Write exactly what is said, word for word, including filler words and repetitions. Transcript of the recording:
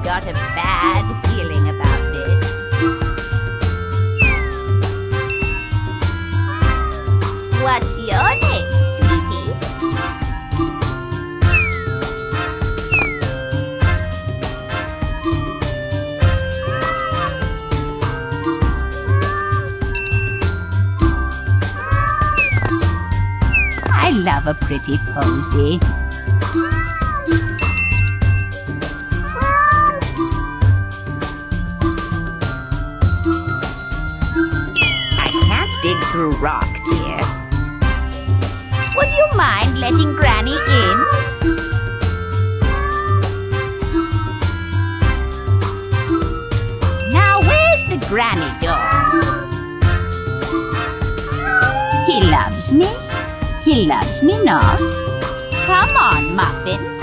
got a bad feeling about this. What's your name, sweetie? I love a pretty posy. I can't dig through rock, dear. Would you mind letting Granny in? Now where's the Granny door? He loves me. He loves me not. Come on, Muffin.